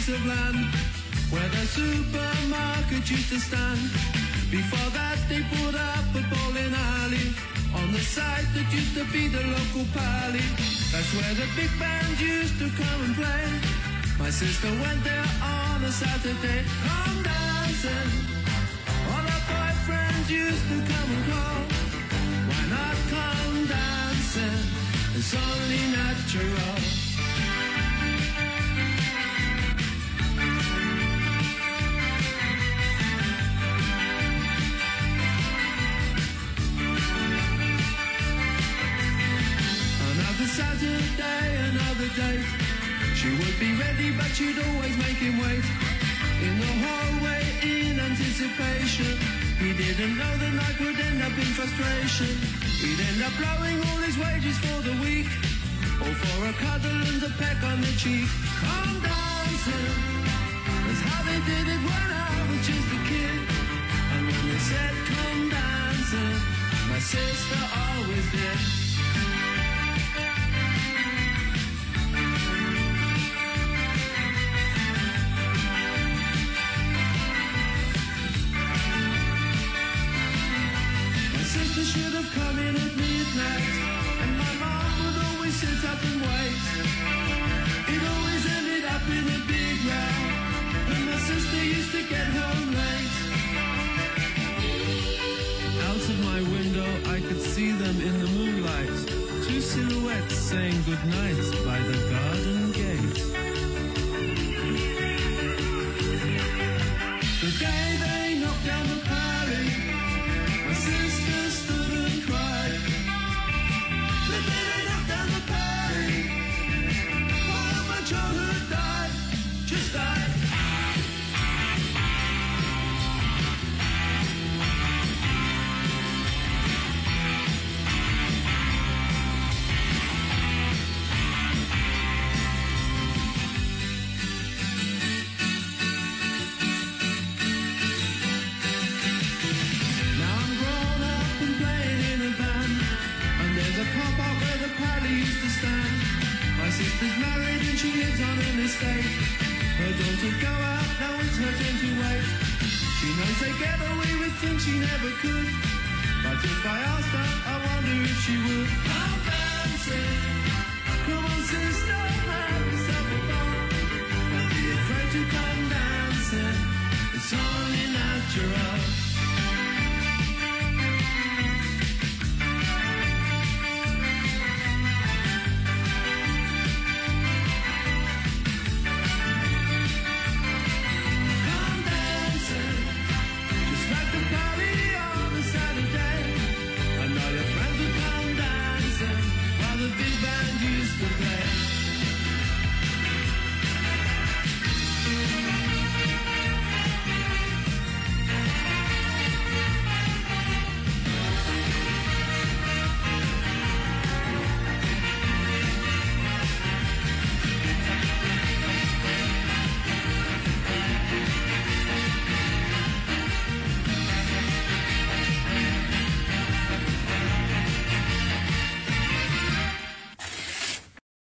piece of land where the supermarket used to stand. Before that they put up a bowling alley on the site that used to be the local pally. That's where the big band used to come and play. My sister went there on a Saturday. Come dancing, all her boyfriends used to come and call. Why not come dancing? It's only natural. Saturday, another date. She would be ready, but she'd always make him wait. In the hallway, in anticipation. He didn't know the night would end up in frustration. He'd end up blowing all his wages for the week, all for a cuddle and a peck on the cheek. Come dancing, that's how they did it when I was just a kid. And when they said come dancing, my sister always did. Should have come in at midnight, and my mom would always sit up and wait. It always ended up in a big row, and my sister used to get home late. Out of my window I could see them in the moonlight, two silhouettes saying goodnight by the garden gate. The day they knocked down the pally, my sister stood and cried. The day they knocked down the pally, all my childhood died, just died. Sister's married and she lives on an estate. Her daughters go out, now it's her turn to wait. She knows they get away with things she never could, but if I asked her, I wonder if she would.